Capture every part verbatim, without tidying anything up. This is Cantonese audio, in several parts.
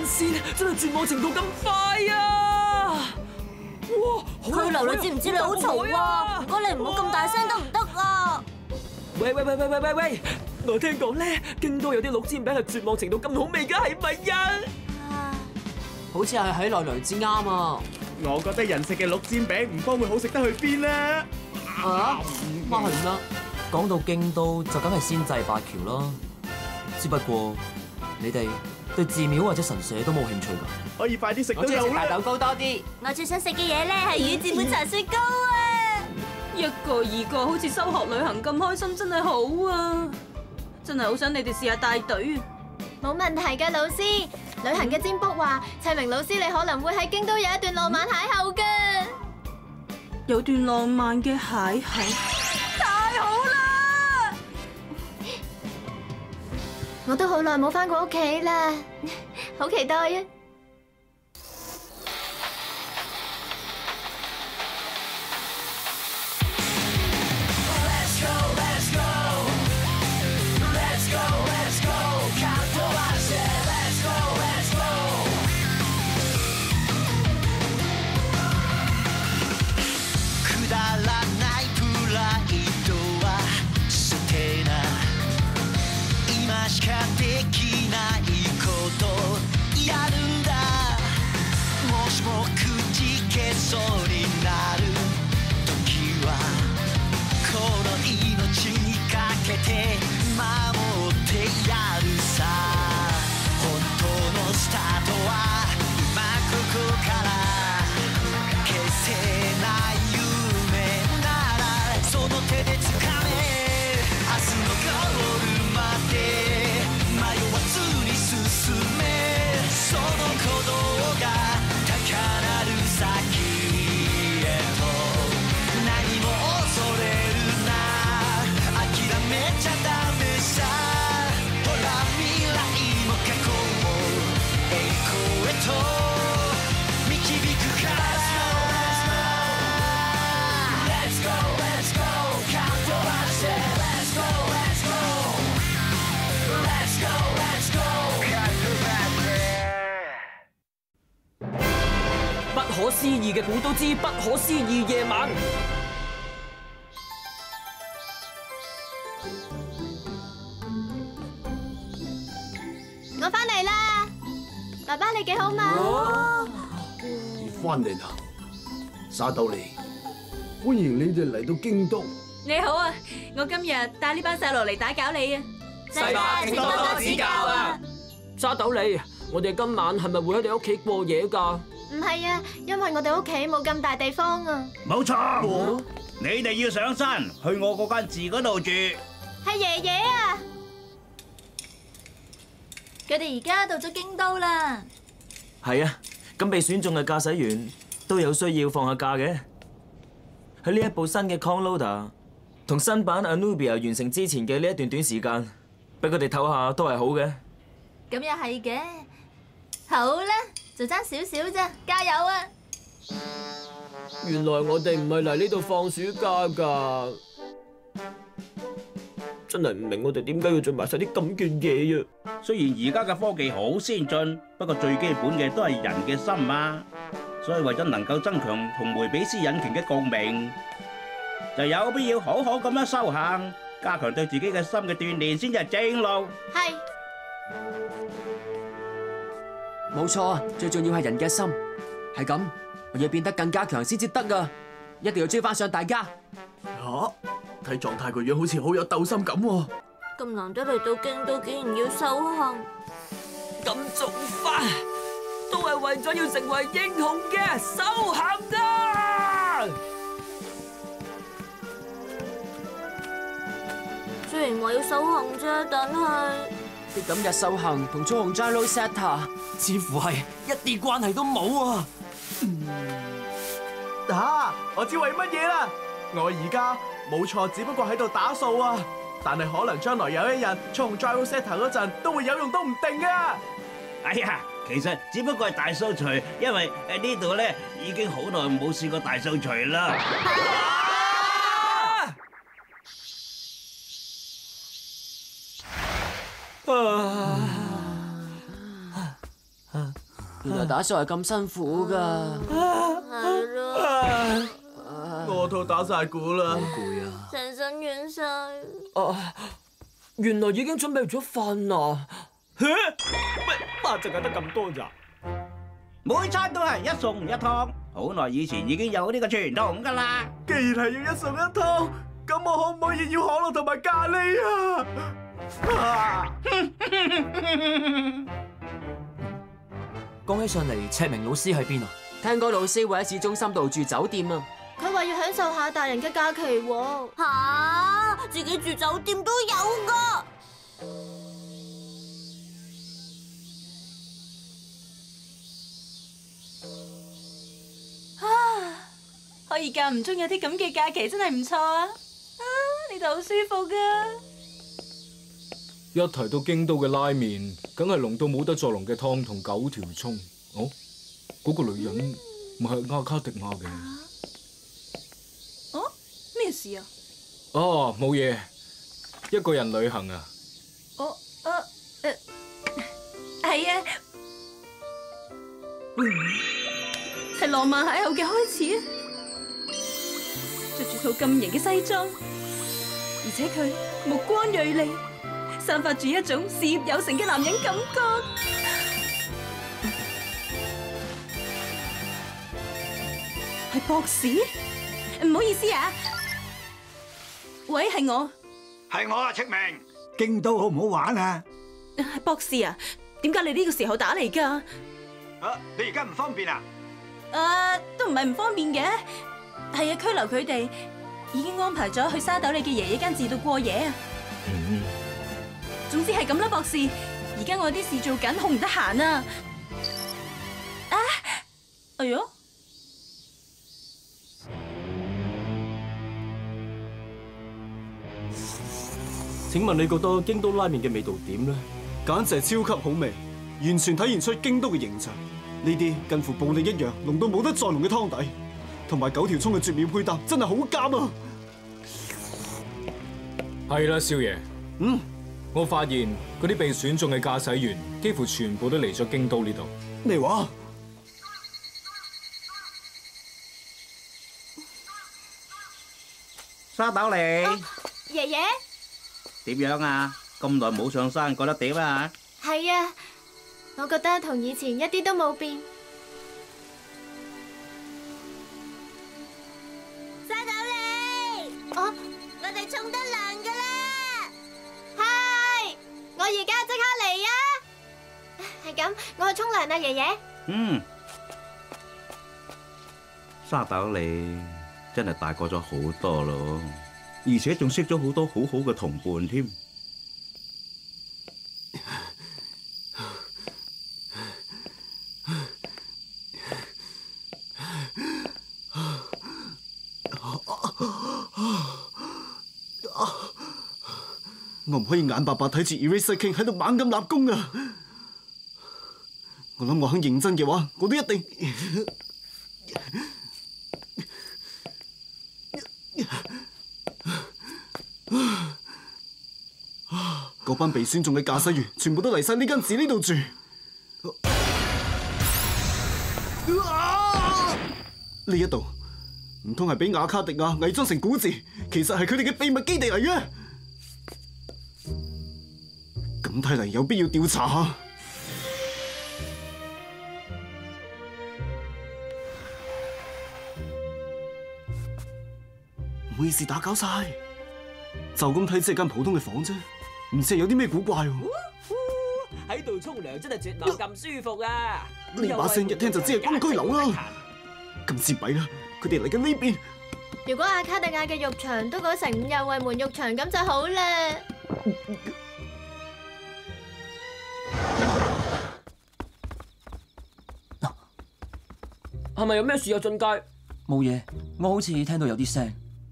線真係絕望程度咁快啊！哇！ 佢流，你知唔知你好嘈啊？唔該，你唔好咁大聲得唔得啊？ 喂喂喂喂喂喂喂！我聽講咧，京都有啲鹿煎餅係絕望程度咁好味㗎，係咪啊？ 好似係喺奈良至啱啊！ 我覺得人食嘅鹿煎餅唔方會好食得去邊啦。 啊？乜係咩？ 講到京都就梗係仙祭八橋啦，只不過你哋對寺廟或者神社都冇興趣㗎。 可以快啲食到我中意食有啦。 大豆糕多啲。 我最想食嘅嘢咧係宇治抹茶雪糕啊！ 一個二個好似修學旅行咁開心，真係好啊！真係好想你哋試下帶隊啊！ 冇問題㗎，老師。旅行嘅占卜話，齊明老師你可能會喺京都有一段浪漫邂逅㗎。 有段浪漫嘅邂逅，太好啦！ 我都好耐冇返過屋企啦，好期待啊！ 不可思議嘅古都之不可思議夜晚。 我返嚟啦，爸爸你幾好嘛？ 你翻嚟啦，沙豆利，歡迎你哋嚟到京都。 你好啊，我今日帶呢班細路嚟打攪你啊！ 世伯，請多多指教啊！沙豆利，我哋今晚係咪會喺你屋企過夜㗎？ 唔係啊，因為我哋屋企冇咁大地方啊。 冇錯，你哋要上山去我嗰間寺嗰度住。 係爺爺啊！ 佢哋而家到咗京都啦。 係啊，咁被選中嘅駕駛員都有需要放下假嘅。喺呢一部新嘅 Conloader 同新版 Anubia 完成之前嘅呢一段短時間，俾佢哋唞下都係好嘅。 咁又係嘅。好啦，就爭少少啫，加油啊！ 原來我哋唔係嚟呢度放暑假㗎，真係唔明我哋點解要做埋晒啲咁嘅嘢啊！ 雖然而家嘅科技好先進，不過最基本嘅都係人嘅心啊！所以為咗能夠增強同梅比斯引擎嘅共鳴，就有必要好好咁樣修行，加強對自己嘅心嘅鍛鍊，先至係正路。 係。 冇錯啊，最重要係人嘅心，係咁，我要變得更加強先至得啊！一定要追翻上大家。 吓，睇狀態個樣好似好有鬥心咁喎。 咁難得嚟到京都，竟然要修行， 咁做法都係為咗要成為英雄嘅修行啊！ 雖然話要修行啫，但係啲咁嘅修行同操控 Gyrosetta 似乎係一啲關係都冇啊！ 吓，我知為乜嘢啦！我而家冇錯，只不過喺度打掃啊。但係可能將來有一日操控 Gyrosetta 嗰陣都會有用都唔定啊！ 哎呀，其實只不過係大掃除，因為誒呢度咧已經好耐冇試過大掃除啦。 啊！ 原來打掃係咁辛苦噶。 係咯， 我肚打晒鼓啦， 好攰啊！ 成身軟晒。 啊，原來已經準備咗飯啦。 喂，乜淨係得咁多咋？ 每餐都係一餸一湯，好耐以前已經有呢個傳統㗎啦。 既然係要一餸一湯，咁我可唔可以要可樂同埋咖喱啊？啊講起上嚟，赤明老師喺邊啊？ 聽講老師會喺市中心度住酒店啊！ 佢話要享受下大人嘅假期喎。 吓，自己住酒店都有噶。 可以間唔中有啲咁嘅假期，真係唔錯啊！啊，呢度好舒服噶。 一提到京都嘅拉麵，梗係濃到冇得再濃嘅湯同九條葱。哦，嗰、嗰個女人咪係阿卡迪亞嘅。 哦，咩事啊？ 哦，冇嘢，一個人旅行啊。 哦，啊，誒，係啊，係浪漫邂逅嘅開始啊！着住套咁型嘅西裝，而且佢目光銳利，散發住一種事業有成嘅男人感覺。係博士？唔好意思啊，喂，係我。 係我啊，赤明。京都好唔好玩啊？ 係博士啊，點解你呢個時候打嚟㗎？ 啊，你而家唔方便啊？ 誒，都唔係唔方便嘅，係啊，拘留佢哋，已經安排咗去沙斗里嘅爺爺間寺度過夜啊。 嗯。 總之係咁啦，博士。而家我有啲事做緊，好唔得閒啊。啊，哎喲！ 請問你覺得京都拉麵嘅味道點呢？ 簡直係超級好味，完全體現出京都嘅形象。呢啲近乎暴力一樣濃到冇得再濃嘅湯底，同埋九條葱嘅絕妙配搭，真係好夾啊！ 係啦，少爺。 嗯， 我發現嗰啲被選中嘅駕駛員幾乎全部都嚟咗京都呢度。 咩話？ 沙斗里， 爺爺， 點樣啊？咁耐冇上山，覺得點啊？ 係啊，我覺得同以前一啲都冇變。 沙斗里， 哦， 我哋沖得涼噶啦。 係，我而家即刻嚟啊！係咁，我去沖涼啦，爺爺。 嗯，沙斗里真係大個咗好多咯，而且仲識咗好多好好嘅同伴添。 我唔可以眼白白睇住 Eraser King 喺度猛咁立功啊！我諗我肯認真嘅話，我都一定。嗰班被選中嘅駕駛員全部都嚟晒呢間寺呢度住。呢一度唔通係俾亞卡迪亞偽裝成古寺，其實係佢哋嘅秘密基地嚟嘅。咁睇嚟有必要調查下。唔好意思打攪晒，就咁睇只係間普通嘅房啫，唔知係有啲咩古怪喎。 喺度沖涼真係絕對咁舒服啊！ 呢把聲一聽就知係公居樓啦。咁至弊啦，佢哋嚟緊呢邊。 如果阿卡迪亞嘅浴場都改成五右衛門浴場咁就好啦。 係咪有咩事啊？俊介， 冇嘢，我好似聽到有啲聲。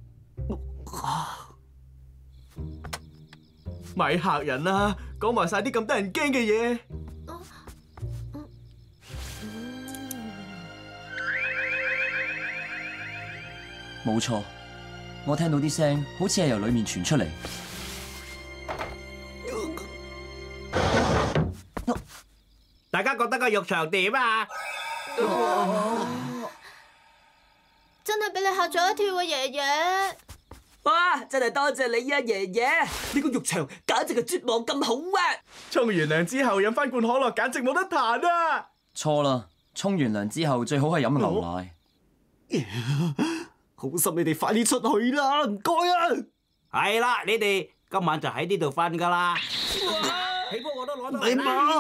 咪嚇人啦！講埋晒啲咁得人驚嘅嘢。 冇錯，我聽到啲聲，好似係由裏面傳出嚟。 大家覺得個浴場點啊？ 真係俾你嚇咗一跳啊，爺爺！ 哇！真係多謝你啊，爺爺！呢個浴場簡直係絕望咁好啊！ 沖完涼之後飲翻罐可樂，簡直冇得彈啊！ 錯啦，沖完涼之後最好係飲牛奶。 好心你哋快啲出去啦，唔該啊！ 係啦，你哋今晚就喺呢度瞓噶啦。起煲我都攞到嚟你啦。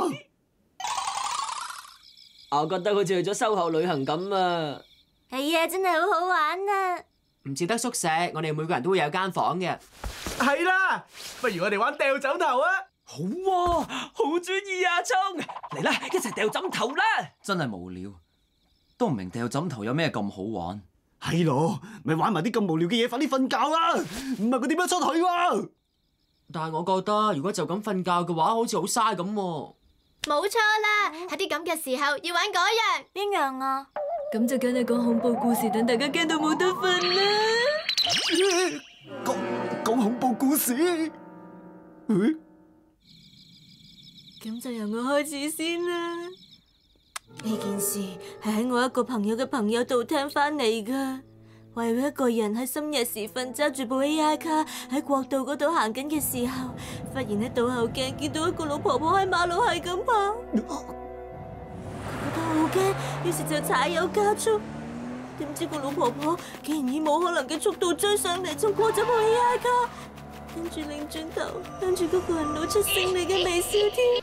我覺得好似去咗修學旅行咁啊！ 係啊，真係好好玩啊！ 唔似得宿舍，我哋每個人都會有間房嘅。 係啦，不如我哋玩掉枕頭啊！ 好喎，好主意啊，聰！嚟啦，一齊掉枕頭啦！ 真係無聊，都唔明掉枕頭有咩咁好玩。 係咯，咪玩埋啲咁無聊嘅嘢，快啲瞓覺啦！唔係佢點樣出去喎？ 但係我覺得，如果就咁瞓覺嘅話，好似好嘥咁喎。 冇錯啦，喺啲咁嘅時候要玩嗰樣。 邊樣啊？ 咁就梗係講恐怖故事，等大家驚到冇得瞓啦！ 講講恐怖故事？嗯？ 咁就由我開始先啦。呢件事係喺我一個朋友嘅朋友度聽翻嚟噶。話有一個人喺深夜時分揸住部 A I 卡喺國道嗰度行緊嘅時候，忽然喺倒後鏡見到一個老婆婆喺馬路係咁跑，佢覺得好驚，於是就踩油加速。點知個老婆婆竟然以冇可能嘅速度追上嚟，仲過咗部 A I 卡，跟住擰轉頭向住嗰個人露出勝利嘅微笑添。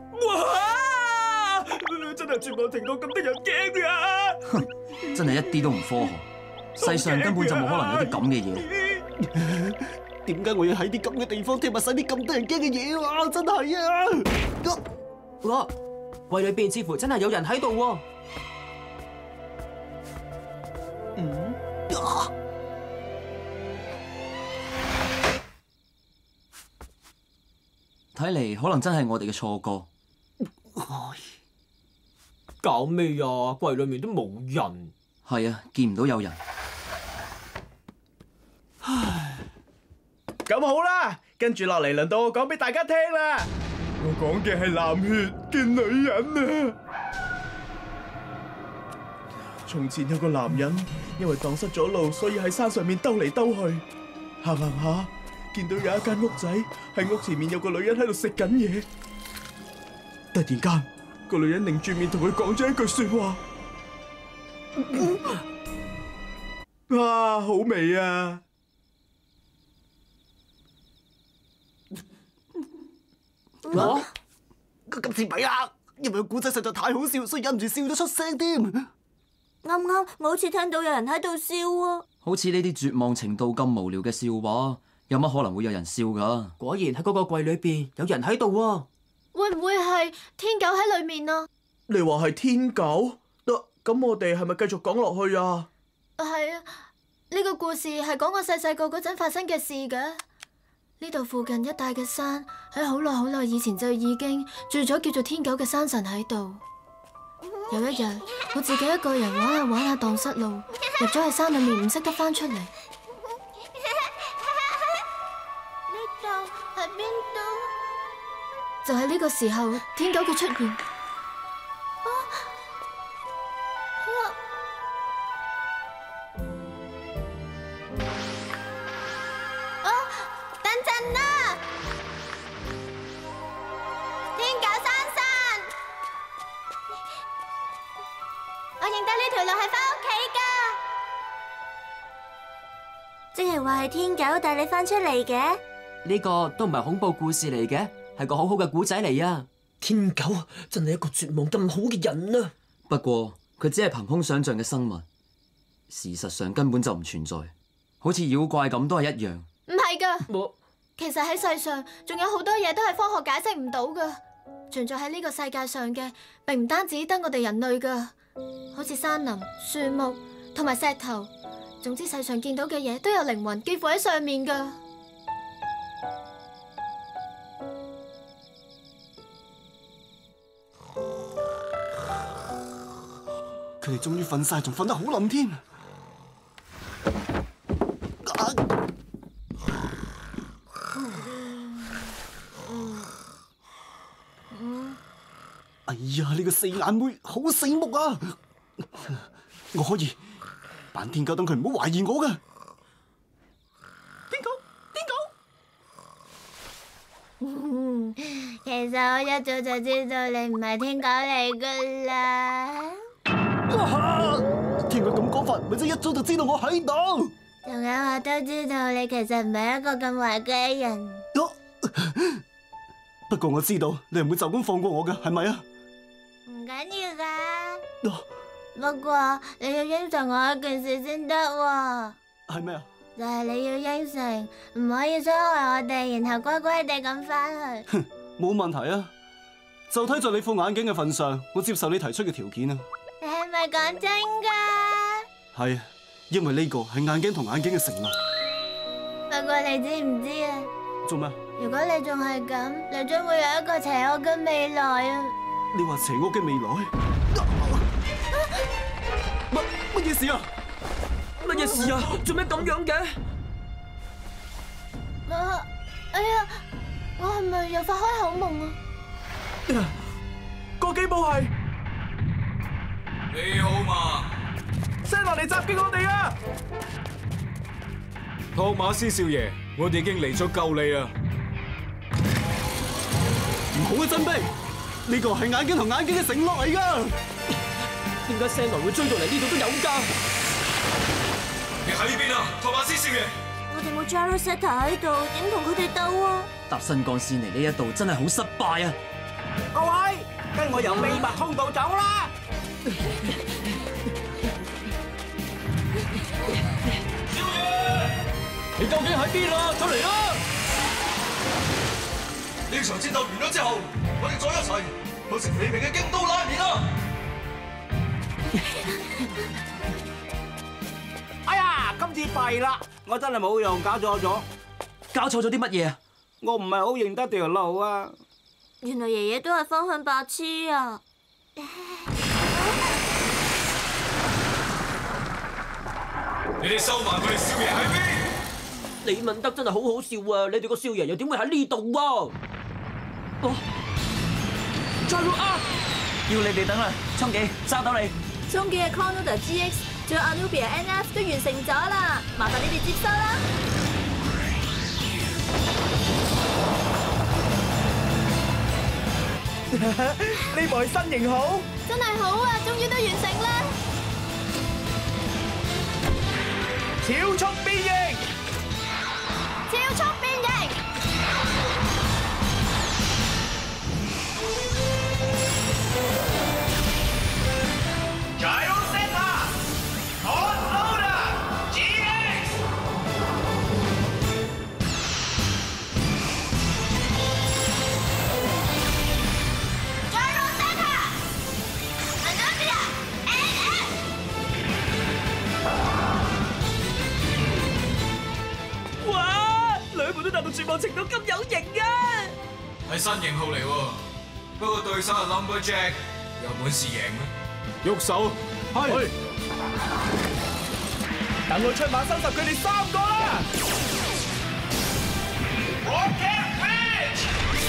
哇！真係絕望停到咁得人驚啊！ 真係一啲都唔科學。世上根本就冇可能有啲咁嘅嘢。 點解我要喺啲咁嘅地方聽埋晒啲咁得人驚嘅嘢啊？真係啊！ 哇！櫃裏邊似乎真係有人喺度喎。 嗯？ 睇嚟可能真係我哋嘅錯覺。 搞咩啊？櫃裏面都冇人。 係啊，見唔到有人。 唉，咁好啦，跟住落嚟輪到我講俾大家聽啦。我講嘅係藍血嘅女人啊！從前有個男人，因為蕩失咗路，所以喺山上面兜嚟兜去，行行下，見到有一間屋仔，喺屋前面有個女人喺度食緊嘢。突然間，個女人擰住面同佢講咗一句說話。哇，好味啊！ 我今次咪啊，因為個古仔實在太好笑，所以忍唔住笑咗出聲添。 啱啱我好似聽到有人喺度笑啊！ 好似呢啲絕望程度咁無聊嘅笑話，有乜可能會有人笑㗎？ 果然喺嗰個櫃裏邊有人喺度喎。 會唔會係天狗喺裏面啊？ 你話係天狗？咁我哋係咪繼續講落去啊？ 係啊，呢個故事係講我細細個嗰陣發生嘅事嘅。呢度附近一帶嘅山喺好耐好耐以前就已經住咗叫做天狗嘅山神喺度。有一日，我自己一個人玩下玩下蕩失路，入咗喺山裏面唔識得翻出嚟。呢度係邊度？就喺呢個時候，天狗嘅出現。我認得呢條路係返屋企㗎， 即係話係天狗帶你翻出嚟嘅？ 呢個都唔係恐怖故事嚟嘅，係個好好嘅古仔嚟啊！ 天狗真係一個絕望咁好嘅人啊！ 不過佢只係憑空想象嘅生物，事實上根本就唔存在，好似妖怪咁都係一樣。 唔係㗎， 我其實喺世上仲有好多嘢都係科學解釋唔到㗎。存在喺呢個世界上嘅，並唔單止得我哋人類㗎。好似山林、樹木同埋石頭，總之世上見到嘅嘢都有靈魂寄附喺上面噶。 佢哋終於瞓晒，仲瞓得好冧添。哎哎呀，你個四眼妹好醒目啊！我可以扮天狗，等佢唔好懷疑我噶。天狗，天狗。 嗯，其實我一早就知道你唔係天狗嚟噶啦。 哇！聽佢咁講法，咪即係一早就知道我喺度。 仲有我都知道你其實唔係一個咁壞嘅人。 不過我知道你唔會就咁放過我嘅，係咪啊？ 唔緊要噶。不過你要應承我一件事先得喎。 係咩啊？ 就係你要應承唔可以傷害我哋，然後乖乖地咁翻去。 哼，冇問題啊！就睇在你副眼鏡嘅份上，我接受你提出嘅條件啊！ 你係咪講真噶？ 係，因為呢個係眼鏡同眼鏡嘅承諾。 不過你知唔知啊？ 做咩？ 如果你仲係咁，你將會有一個邪惡嘅未來啊！ 你話邪惡嘅未來？乜乜嘢事啊？ 乜嘢事啊？做咩咁樣嘅？ 我，哎呀，我係咪又發開口夢啊？ 個機步係你好嘛？ 聲落嚟襲擊我哋啊！ 托馬斯少爺，我哋已經嚟咗救你啦！ 唔好啊，真卑！呢個係眼鏡同眼鏡嘅承諾嚟噶。 點解聲來會追到嚟呢度都有㗎？ 你喺邊啊，托馬斯少爺？ 我哋冇 Gyro Setter 喺度，點同佢哋鬥啊？ 搭新幹線嚟呢一度真係好失敗啊！ 各位，跟我由秘密通道走啦！ 少爺，你究竟喺邊啊？出嚟啦！呢場戰鬥完咗之後，我哋再一齊去食美味嘅京都拉麵啦！ 哎呀，今次弊啦，我真係冇用，搞錯咗。 搞錯咗啲乜嘢啊？ 我唔係好認得條路啊！ 原來爺爺都係方向白痴啊！ 你哋收埋佢哋少爺喺邊？ 你問得真係好好笑啊！你哋個少爺又點會喺呢度啊？哦 ，Gyro Up！ 要你哋等啦，倉記揸到你。 中記嘅 Clonoda G X 仲有 Anubia N F 都完成咗啦，麻煩你哋接收啦。 呢部係新型號， 真係好啊，終於都完成啦！ 超速變形， 超速變形。 Gyro Setter Clonoda G X。Gyro Setter Anubia N F。 哇！兩部都達到絕望程度，咁有型啊！ 係新型號嚟喎，不過對手係 Lumberjack，有本事贏咩？喐手， 係。等我出馬收拾佢哋三個啦！ Rocket Pitch。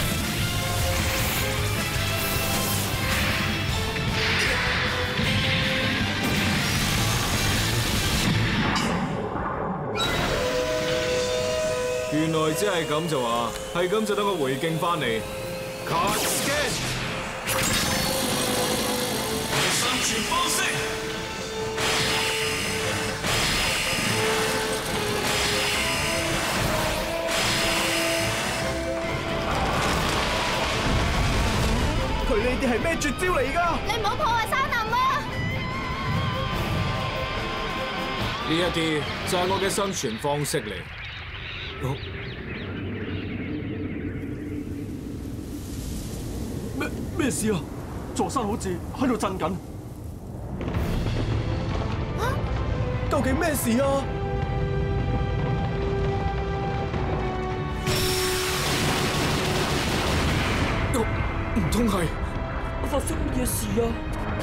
原來只係咁就話，係咁就等我回敬翻嚟。Card Scan， 生存方式。 佢呢啲係咩絕招嚟㗎？ 你唔好破壞山林啊！ 呢一啲就係我嘅生存方式嚟。 咩咩事啊？座山好似喺度震緊。啊！究竟咩事啊？ 唔通係發生乜嘢事啊？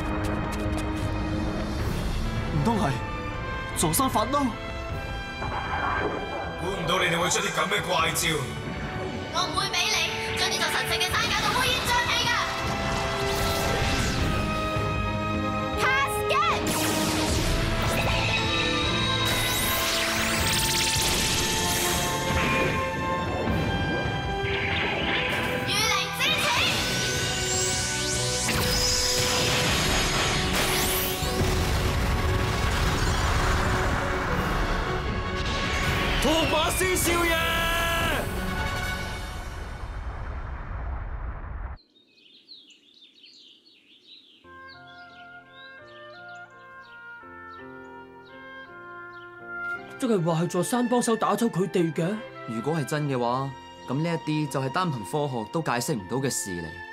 唔通係座山發嬲？ 估唔到你哋會出啲咁嘅怪招。 我唔會俾你將呢座神聖嘅山搞到烏煙瘴氣㗎！ 斯少爺。 即係話係座山幫手打走佢哋嘅？ 如果係真嘅話，咁呢一啲就係單憑科學都解釋唔到嘅事嚟。